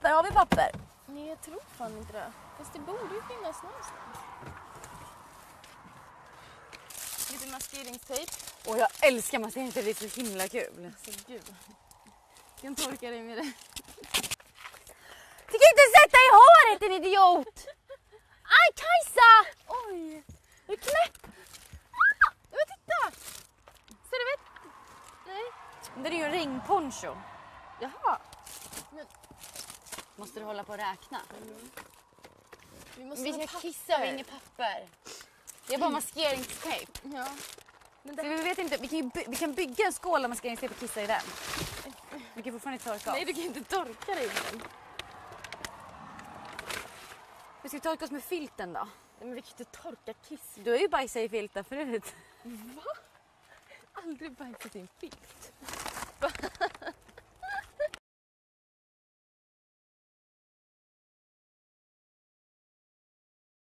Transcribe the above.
papper? Har vi papper? Nej, jag tror fan inte det. Fast det borde ju finnas någonstans. Lite maskeringstejp. Och jag älskar maskeringstejp, det är så himla kul. Alltså gud. Jag kan torka dig med det. Du kan inte sätta i håret, en idiot! Aj, Kajsa! Oj! Du är knäpp! Men titta! Ser du vet? Nej. Det är ju en regnponcho. Jaha. Måste du hålla på och räkna? Vi Vi ha ska kissa och inget papper. Det är bara maskeringstejp. Ja. Men Så det... vi vet inte, vi kan bygga en skål av maskeringstejp och kissa i den. Vi kan fortfarande inte torka oss. Nej, du kan inte torka dig i den. Vi ska torka oss med filten då. Nej, men vi kan inte torka kiss. Du har ju bajsat i filten förut. Va? Aldrig bajsat i en filt.